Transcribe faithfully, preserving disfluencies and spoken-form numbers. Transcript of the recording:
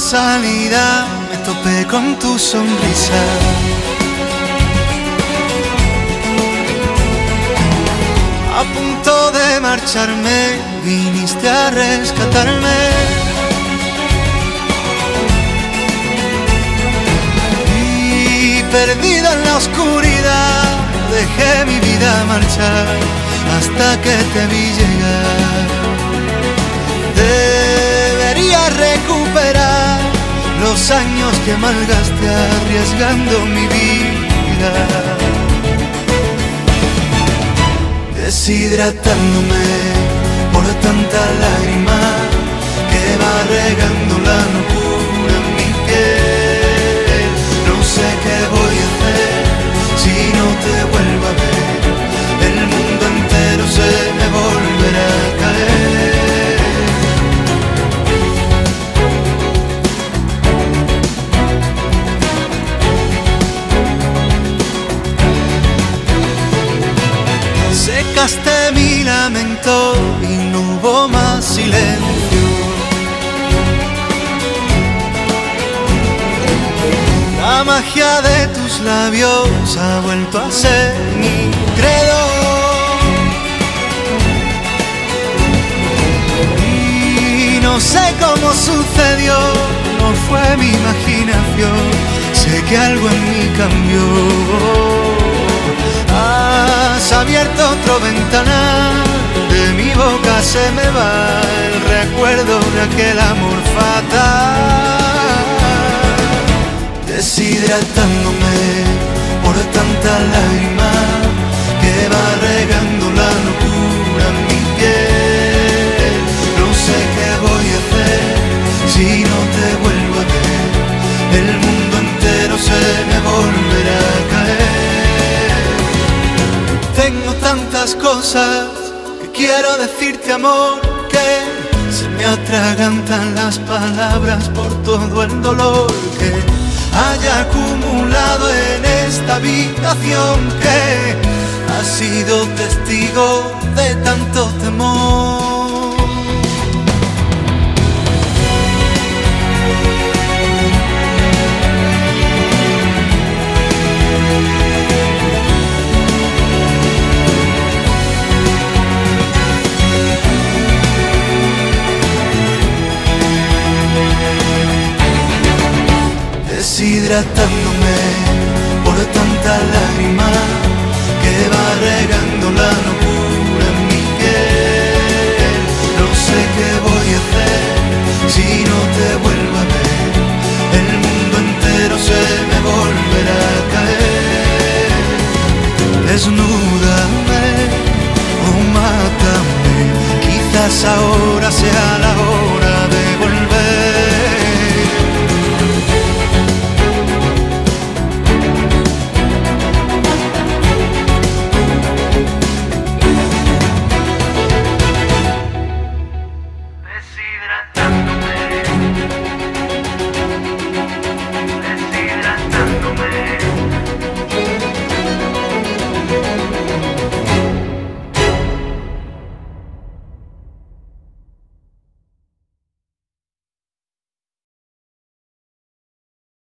casualidad me topé con tu sonrisa. A punto de marcharme, viniste a rescatarme. Y perdido en la oscuridad, dejé mi vida marchar hasta que te vi llegar. Debería recuperar los años que malgasté arriesgando mi vida, deshidratándome por tanta lágrima que va regando la locura en mi piel. No sé qué voy a hacer si no te vuelvo a ver. El mundo entero se me volverá a caer. Secaste mi lamento y no hubo más silencio. La magia de tus labios ha vuelto a ser mi credo. Y no sé cómo sucedió, no fue mi imaginación. Sé que algo en mí cambió. Has abierto otro ventanal, de mi boca se me va el recuerdo de aquel amor fatal. Deshidratándome por tanta lágrima que va regando la locura en mi piel. No sé qué voy a hacer si no te vuelvo a ver. El mundo entero se me volverá a caer. Tengo tantas cosas que quiero decirte, amor, que se me atragantan las palabras por todo el dolor que haya acumulado en esta habitación, que ha sido testigo de tanto temor. Deshidratándome por tanta lágrima